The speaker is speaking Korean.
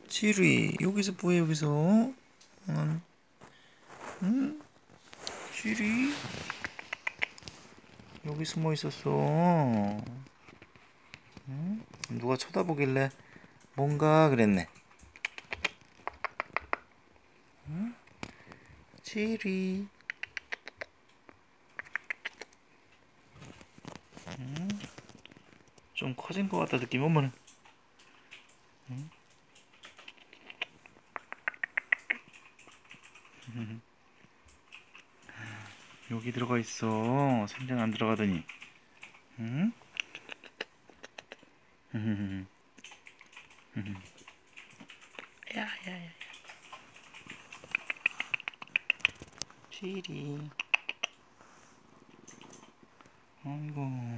지리, 여기서 뭐해, 여기서? 응? 응? 지리? 여기 숨어 있었어. 응? 누가 쳐다보길래 뭔가 그랬네. 지리. 좀 커진 것 같다 느낌. 어머나. 여기 들어가 있어. 생장 안 들어가더니. 응? 야야야. 지리. 아이고.